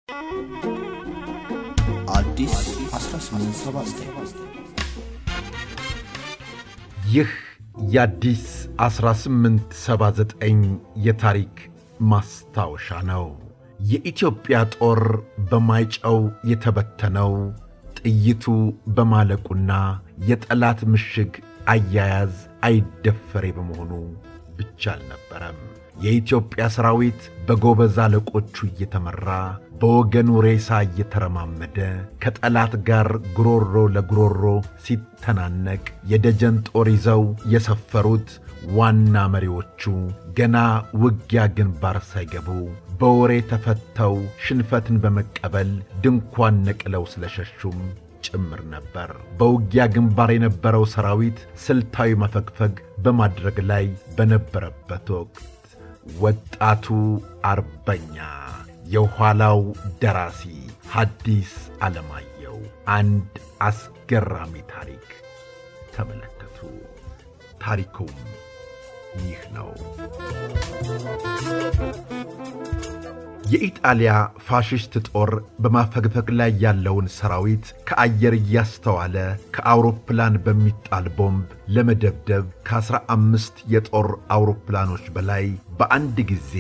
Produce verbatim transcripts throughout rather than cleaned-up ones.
አዲስ አስራ ስምንት ሰባ ዘጠኝ ይህ የአዲስ አስራ ስምንት ሰባ ዘጠኝ የታሪክ ማስታወሻ ነው። የኢትዮጵያ ጦር በማይጨው የተበተነው ጥይቱ በማለቁና የጠላት ምሽግ አያያዝ አይደፈሬ በመሆኑ ብቻ አልነበረም። የኢትዮጵያ ሰራዊት በጎበዝ አለቆቹ እየተመራ በወገኑ ሬሳ እየተረማመደ ከጠላት ጋር ጉሮሮ ለጉሮሮ ሲተናነቅ የደጀን ጦር ይዘው የሰፈሩት ዋና መሪዎቹ ገና ውጊያ ግንባር ሳይገቡ በወሬ ተፈተው ሽንፈትን በመቀበል ድንኳን ነቅለው ስለሸሹም ጭምር ነበር። በውጊያ ግንባር የነበረው ሰራዊት ስልታዊ መፈግፈግ በማድረግ ላይ በነበረበት ወቅት ወጣቱ አርበኛ የኋላው ደራሲ ሐዲስ ዓለማየሁ አንድ አስገራሚ ታሪክ ተመለከቱ። ታሪኩም ይህ ነው። የኢጣሊያ ፋሽስት ጦር በማፈግፈግ ላይ ያለውን ሰራዊት ከአየር እያስተዋለ ከአውሮፕላን በሚጣል ቦምብ ለመደብደብ ከአስራ አምስት የጦር አውሮፕላኖች በላይ በአንድ ጊዜ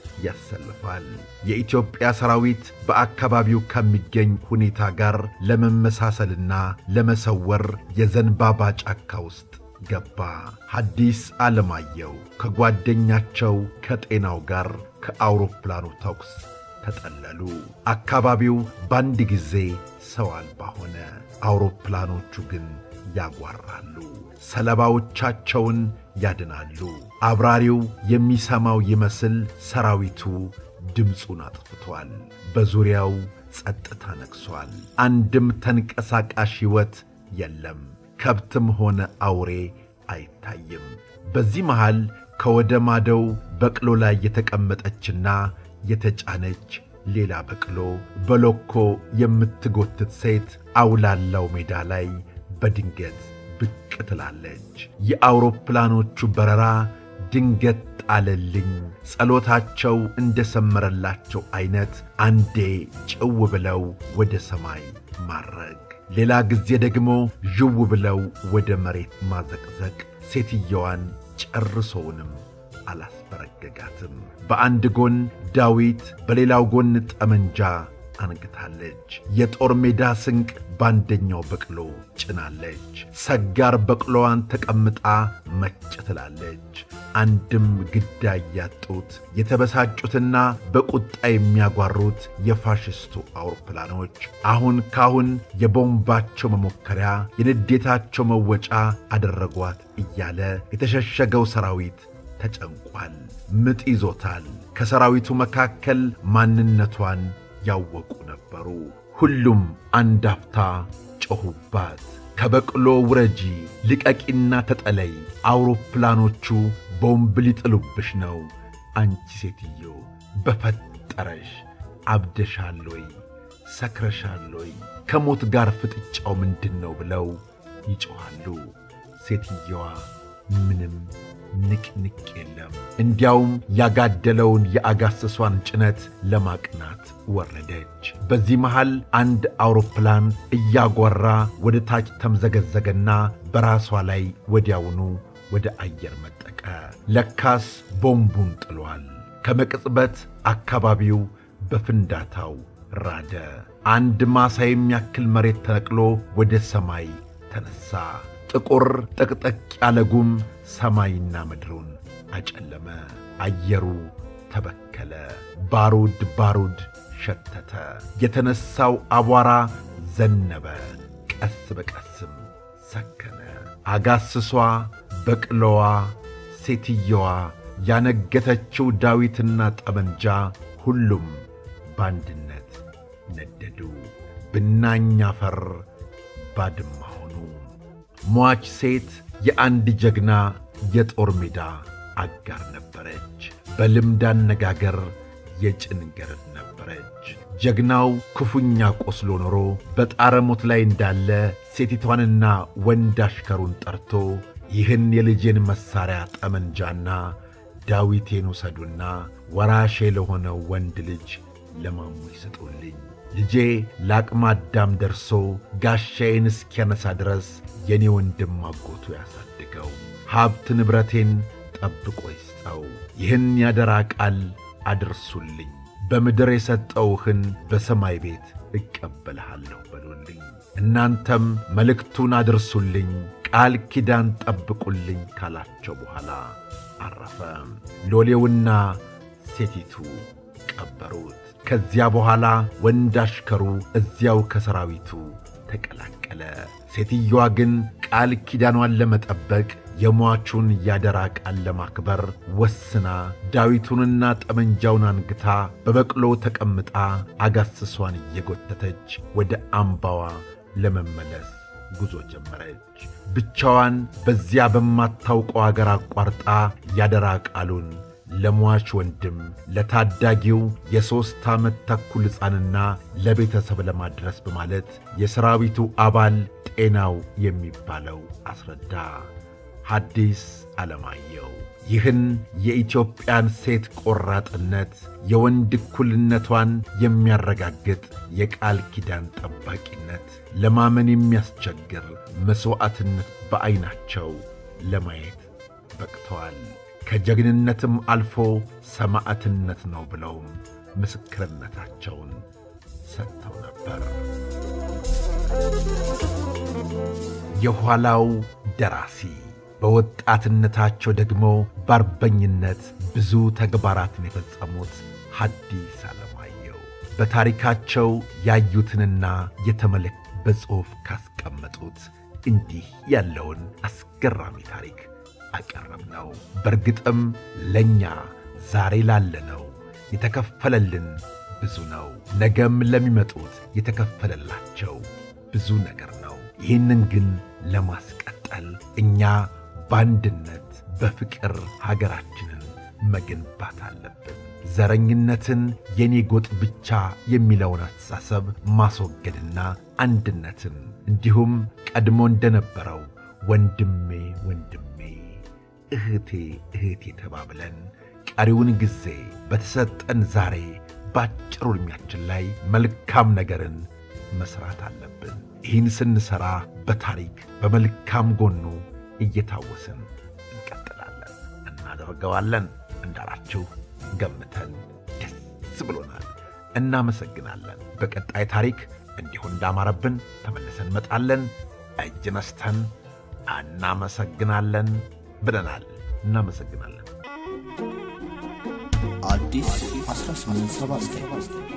ያሰልፋል። የኢትዮጵያ ሰራዊት በአካባቢው ከሚገኝ ሁኔታ ጋር ለመመሳሰልና ለመሰወር የዘንባባ ጫካ ውስጥ ገባ። ሐዲስ ዓለማየሁ ከጓደኛቸው ከጤናው ጋር ከአውሮፕላኑ ተኩስ ተጠለሉ። አካባቢው በአንድ ጊዜ ሰው አልባ ሆነ። አውሮፕላኖቹ ግን ያጓራሉ፣ ሰለባዎቻቸውን ያድናሉ። አብራሪው የሚሰማው ይመስል ሰራዊቱ ድምፁን አጥፍቷል። በዙሪያው ጸጥታ ነግሷል። አንድም ተንቀሳቃሽ ሕይወት የለም። ከብትም ሆነ አውሬ አይታይም። በዚህ መሃል ከወደ ማደው በቅሎ ላይ የተቀመጠችና የተጫነች ሌላ በቅሎ በሎኮ የምትጎትት ሴት አውላላው ሜዳ ላይ በድንገት ብቅ ትላለች። የአውሮፕላኖቹ በረራ ድንገት ጣለልኝ። ጸሎታቸው እንደሰመረላቸው አይነት አንዴ ጭው ብለው ወደ ሰማይ ማረግ፣ ሌላ ጊዜ ደግሞ ዥው ብለው ወደ መሬት ማዘቅዘቅ ሴትየዋን ጨርሶውንም አላስበረገጋትም። በአንድ ጎን ዳዊት በሌላው ጎን ጠመንጃ አንግታለች። የጦር ሜዳ ስንቅ ባንደኛው በቅሎ ጭናለች። ሰጋር በቅሎዋን ተቀምጣ መጭ ትላለች። አንድም ግዳይ ያጡት የተበሳጩትና በቁጣ የሚያጓሩት የፋሽስቱ አውሮፕላኖች አሁን ካሁን የቦምባቸው መሞከሪያ የንዴታቸው መወጫ አደረጓት እያለ የተሸሸገው ሰራዊት ተጨንቋል። ምጥ ይዞታል። ከሰራዊቱ መካከል ማንነቷን ያወቁ ነበሩ። ሁሉም አንድ አፍታ ጮኹባት። ከበቅሎ ውረጂ፣ ልቀቂና ተጠለይ፣ አውሮፕላኖቹ ቦምብ ሊጥሉብሽ ነው። አንቺ ሴትዮ በፈጠረሽ አብደሻል ወይ? ሰክረሻል ወይ? ከሞት ጋር ፍጥጫው ምንድነው ብለው ይጮኻሉ። ሴትየዋ ምንም ንቅንቅ የለም። እንዲያውም ያጋደለውን የአጋሰሷን ጭነት ለማቅናት ወረደች። በዚህ መሃል አንድ አውሮፕላን እያጓራ ወደ ታች ተምዘገዘገና በራሷ ላይ ወዲያውኑ ወደ አየር መጠቀ። ለካስ ቦምቡን ጥሏል። ከመቅጽበት አካባቢው በፍንዳታው ራደ። አንድ ማሳ የሚያክል መሬት ተነቅሎ ወደ ሰማይ ተነሳ። ጥቁር ጠቅጠቅ ያለ ጉም ሰማይና ምድሩን አጨለመ። አየሩ ተበከለ። ባሩድ ባሩድ ሸተተ። የተነሳው አቧራ ዘነበ። ቀስ በቀስም ሰከነ። አጋስሷ፣ በቅሎዋ፣ ሴትየዋ፣ ያነገተችው ዳዊትና ጠመንጃ ሁሉም በአንድነት ነደዱ። ብናኝ አፈር ባድማ ሆኑ። ሟች ሴት የአንድ ጀግና የጦር ሜዳ አጋር ነበረች። በልምድ አነጋገር የጭን ገረድ ነበረች። ጀግናው ክፉኛ ቆስሎ ኖሮ በጣረ ሞት ላይ እንዳለ ሴቲቷንና ወንድ አሽከሩን ጠርቶ ይህን የልጄን መሳሪያ ጠመንጃና ዳዊቴን ውሰዱና ወራሼ ለሆነው ወንድ ልጅ ለማሙ ይሰጡልኝ። ልጄ ለአቅመ አዳም ደርሶ ጋሻዬን እስኪያነሳ ድረስ የኔ ወንድም አጎቱ ያሳድገው፣ ሀብት ንብረቴን ጠብቆ ይስጠው። ይህን ያደራ ቃል አድርሱልኝ። በምድር የሰጠውህን በሰማይ ቤት እቀበልሃለሁ በሉልኝ። እናንተም መልእክቱን አድርሱልኝ፣ ቃል ኪዳን ጠብቁልኝ ካላቸው በኋላ አረፈ። ሎሌውና ሴቲቱ ቀበሩት። ከዚያ በኋላ ወንድ አሽከሩ እዚያው ከሰራዊቱ ተቀላቀለ። ሴትየዋ ግን ቃል ኪዳኗን ለመጠበቅ የሟቹን ያደራ ቃል ለማክበር ወስና ዳዊቱንና ጠመንጃውን አንግታ በበቅሎ ተቀምጣ አጋስሷን እየጎተተች ወደ አምባዋ ለመመለስ ጉዞ ጀመረች። ብቻዋን በዚያ በማታውቀው አገር አቋርጣ ያደራ ቃሉን ለሟች ወንድም ለታዳጊው የሦስት ዓመት ተኩል ሕፃንና ለቤተሰብ ለማድረስ በማለት የሰራዊቱ አባል ጤናው የሚባለው አስረዳ። ሐዲስ ዓለማየሁ ይህን የኢትዮጵያን ሴት ቆራጥነት የወንድ እኩልነቷን የሚያረጋግጥ የቃል ኪዳን ጠባቂነት ለማመን የሚያስቸግር መሥዋዕትነት በዐይናቸው ለማየት በቅተዋል። ከጀግንነትም አልፎ ሰማዕትነት ነው ብለውም ምስክርነታቸውን ሰጥተው ነበር። የኋላው ደራሲ በወጣትነታቸው ደግሞ በአርበኝነት ብዙ ተግባራትን የፈጸሙት ሐዲስ ዓለማየሁ በታሪካቸው ያዩትንና የተመለከቱት በጽሑፍ ካስቀመጡት እንዲህ ያለውን አስገራሚ ታሪክ አቀረብነው። በርግጥም ለኛ ዛሬ ላለነው የተከፈለልን ብዙ ነው። ነገም ለሚመጡት የተከፈለላቸው ብዙ ነገር ነው። ይህንን ግን ለማስቀጠል እኛ በአንድነት በፍቅር ሀገራችንን መገንባት አለብን። ዘረኝነትን የኔ ጎጥ ብቻ የሚለውን አስተሳሰብ ማስወገድና አንድነትን እንዲሁም ቀድሞ እንደነበረው ወንድሜ ወንድሜ እህቴ እህቴ ተባብለን ቀሪውን ጊዜ በተሰጠን ዛሬ ባጭሩ ዕድሜያችን ላይ መልካም ነገርን መስራት አለብን። ይህን ስንሰራ በታሪክ በመልካም ጎኑ እየታወስን እንቀጥላለን፣ እናደርገዋለን እንዳላችሁ ገምተን ደስ ብሎናል። እናመሰግናለን። በቀጣይ ታሪክ እንዲሁ እንዳማረብን ተመልሰን እንመጣለን። እጅ ነስተን እናመሰግናለን ብለናል። እናመሰግናለን። አዲስ አስራ ስምንት ሰባ ዘጠኝ